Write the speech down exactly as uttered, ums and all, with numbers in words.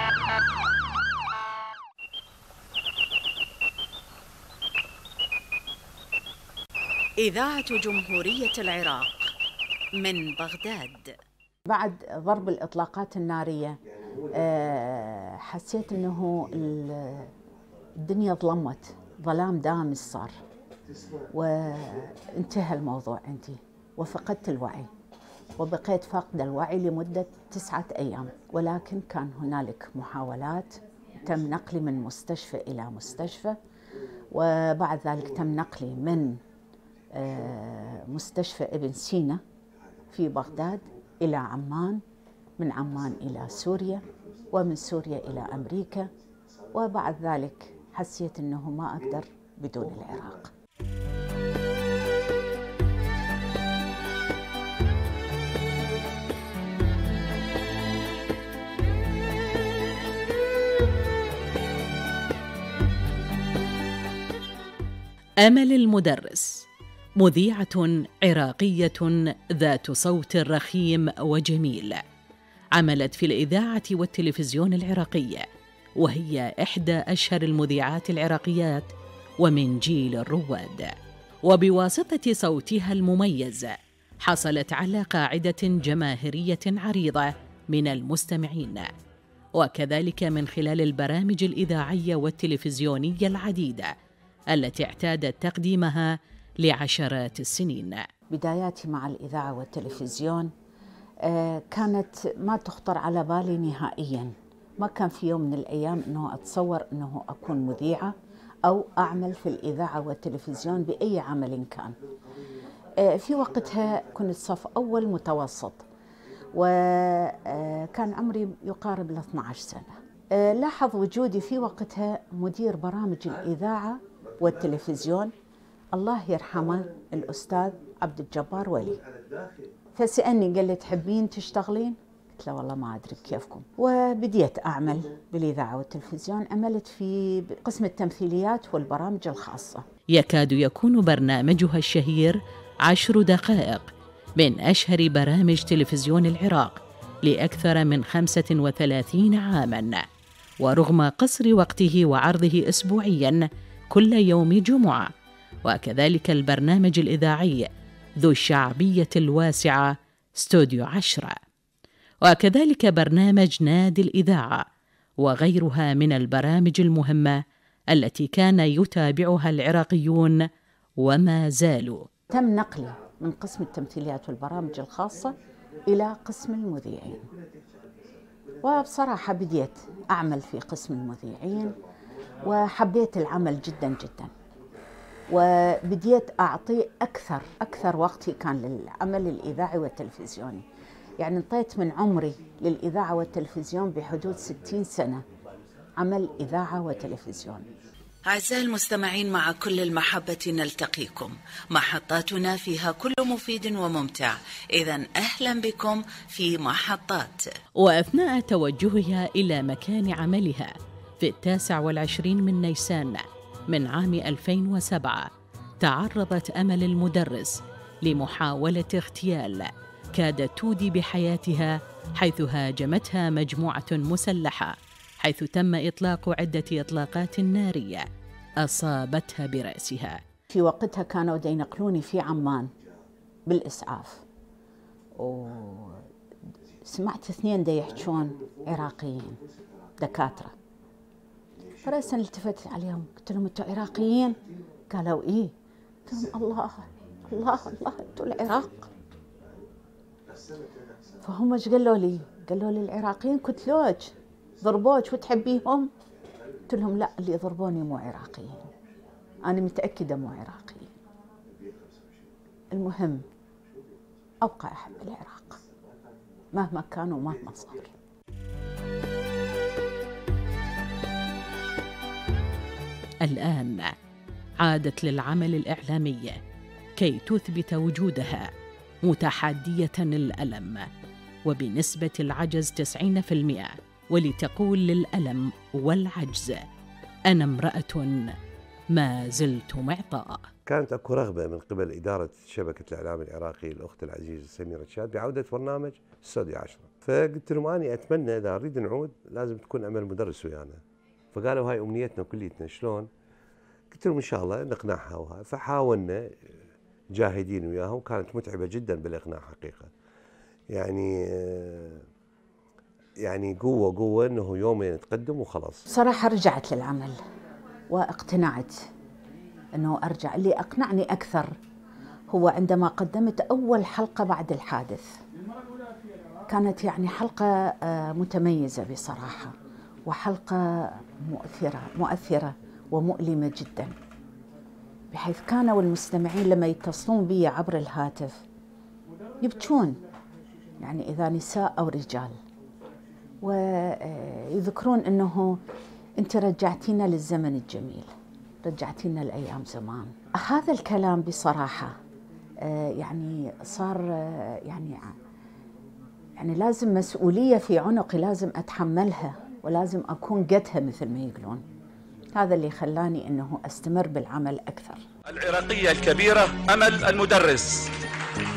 إذاعة جمهورية العراق من بغداد. بعد ضرب الإطلاقات النارية حسيت أنه الدنيا ظلمت، ظلام دامس صار، وانتهى الموضوع عندي وفقدت الوعي، وبقيت فاقدة الوعي لمدة تسعة أيام. ولكن كان هنالك محاولات، تم نقلي من مستشفى إلى مستشفى، وبعد ذلك تم نقلي من مستشفى ابن سينا في بغداد إلى عمان، من عمان إلى سوريا، ومن سوريا إلى أمريكا، وبعد ذلك حسيت أنه ما أقدر بدون العراق. أمل المدرس مذيعة عراقية ذات صوت رخيم وجميل، عملت في الإذاعة والتلفزيون العراقية، وهي إحدى أشهر المذيعات العراقيات ومن جيل الرواد. وبواسطة صوتها المميز حصلت على قاعدة جماهيرية عريضة من المستمعين، وكذلك من خلال البرامج الإذاعية والتلفزيونية العديدة التي اعتادت تقديمها لعشرات السنين. بداياتي مع الإذاعة والتلفزيون كانت ما تخطر على بالي نهائياً. ما كان في يوم من الأيام أنه أتصور أنه أكون مذيعة أو أعمل في الإذاعة والتلفزيون بأي عمل كان. في وقتها كنت صف أول متوسط، وكان عمري يقارب ل اثنتي عشرة سنة. لاحظ وجودي في وقتها مدير برامج الإذاعة والتلفزيون، الله يرحمه، الأستاذ عبد الجبار ولي. فسألني قال لي تحبين تشتغلين؟ قلت له والله ما أدري كيفكم. وبديت أعمل بالإذاعة والتلفزيون، عملت في قسم التمثيليات والبرامج الخاصة. يكاد يكون برنامجها الشهير عشر دقائق من أشهر برامج تلفزيون العراق لأكثر من خمسة وثلاثين عاماً، ورغم قصر وقته وعرضه أسبوعياً كل يوم جمعة، وكذلك البرنامج الإذاعي ذو الشعبية الواسعة استوديو عشرة، وكذلك برنامج نادي الإذاعة وغيرها من البرامج المهمة التي كان يتابعها العراقيون وما زالوا. تم نقلي من قسم التمثيليات والبرامج الخاصة إلى قسم المذيعين، وبصراحة بديت أعمل في قسم المذيعين وحبيت العمل جدا جدا، وبديت أعطي أكثر أكثر وقتي كان للعمل الإذاعي والتلفزيوني. يعني انطيت من عمري للإذاعة والتلفزيون بحدود ستين سنة عمل إذاعة وتلفزيون. أعزائي المستمعين، مع كل المحبة نلتقيكم، محطاتنا فيها كل مفيد وممتع، إذن أهلا بكم في محطات. وأثناء توجهها إلى مكان عملها في التاسع والعشرين من نيسان من عام ألفين وسبعة تعرضت أمل المدرس لمحاولة اغتيال كادت تودي بحياتها، حيث هاجمتها مجموعة مسلحة، حيث تم إطلاق عدة إطلاقات نارية أصابتها برأسها. في وقتها كانوا دا ينقلوني في عمان بالإسعاف، وسمعت اثنين دا يحجون عراقيين دكاترة، فرأسا التفت عليهم قلت لهم انتوا عراقيين؟ قالوا إيه. قلت لهم الله الله الله انتوا العراق. فهم ايش قالوا لي؟ قالوا لي العراقيين كتلوج ضربوك وتحبيهم؟ قلت لهم لا، اللي ضربوني مو عراقيين، أنا متأكدة مو عراقيين. المهم أبقى أحب العراق مهما كان ومهما صار. الآن عادت للعمل الإعلامي كي تثبت وجودها، متحدية الألم وبنسبة العجز تسعين بالمئة، ولتقول للألم والعجز أنا امرأة ما زلت معطاء. كانت أكو رغبة من قبل إدارة شبكة الإعلام العراقي الأخت العزيزة سميرة شاد بعودة برنامج السعودية عشرة. فقلت لهم أنا أتمنى إذا نريد نعود لازم تكون عمل مدرس ويانا. فقالوا هاي أمنيتنا كليتنا، شلون؟ قلت لهم إن شاء الله نقنعها وهاي. فحاولنا جاهدين وياها، وكانت متعبة جدا بالإقناع حقيقة. يعني يعني قوة قوة إنه يومين نتقدم وخلاص. صراحة رجعت للعمل واقتنعت إنه أرجع. اللي أقنعني أكثر هو عندما قدمت أول حلقة بعد الحادث. كانت يعني حلقة متميزة بصراحة، وحلقة مؤثرة مؤثرة ومؤلمة جدا، بحيث كانوا المستمعين لما يتصلون بي عبر الهاتف يبكون، يعني إذا نساء أو رجال، ويذكرون أنه أنت رجعتينا للزمن الجميل، رجعتينا لأيام زمان. هذا الكلام بصراحة يعني صار يعني يعني لازم مسؤولية في عنقي، لازم أتحملها ولازم أكون قدها مثل ما يقولون. هذا اللي خلاني أنه أستمر بالعمل أكثر. العراقية الكبيرة أمل المدرس.